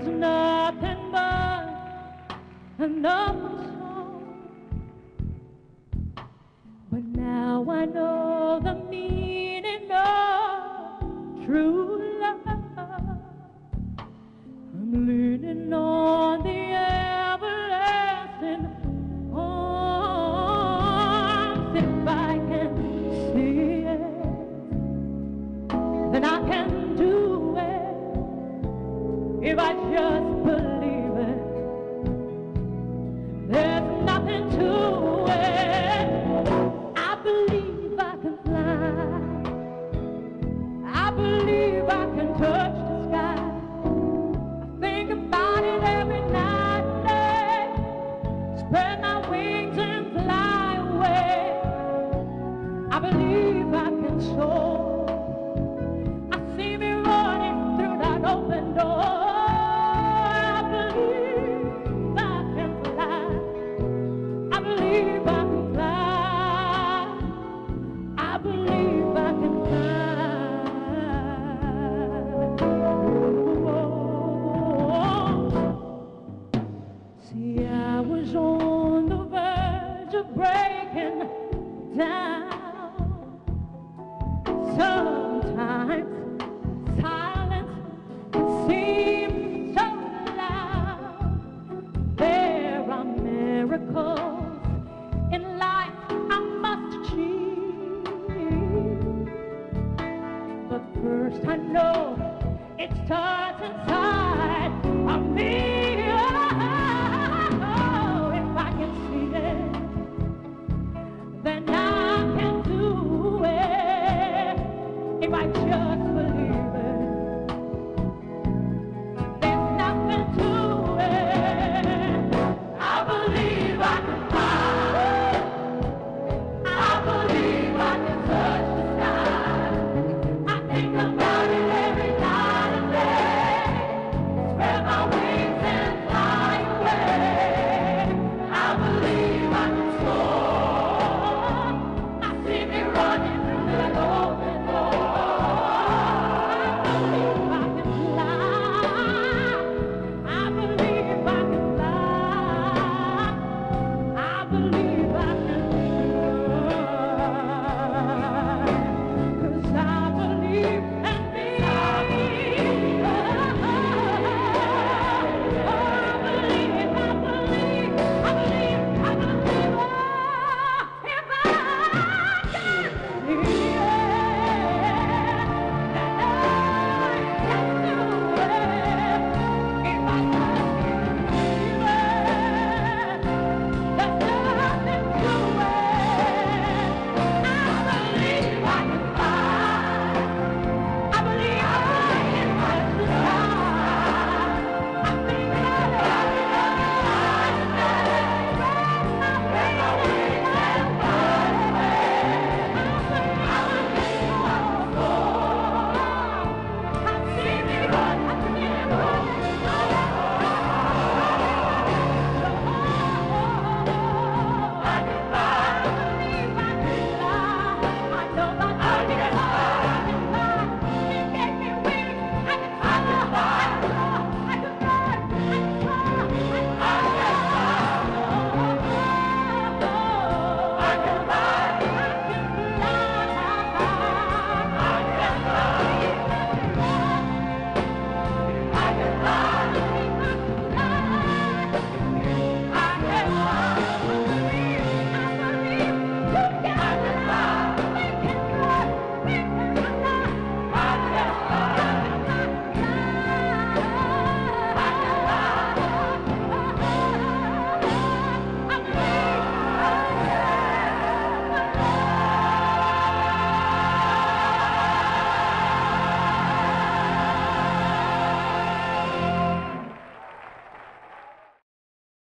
was nothing but another song. But now I know the meaning of true love. I'm leaning on the everlasting arms. If I can see it, then I can do it. If I just believe it, there's nothing to it. I believe I can fly. I believe I can touch the sky. I think about it every night and day. Spread my wings and fly away. I believe I can soar. I see me running through that open door. I believe I can fly. I believe I can fly. I believe I can fly. See, I was on the verge of breaking down. Sometimes silence seems so loud. There are miracles in life I must achieve. But first I know it starts inside.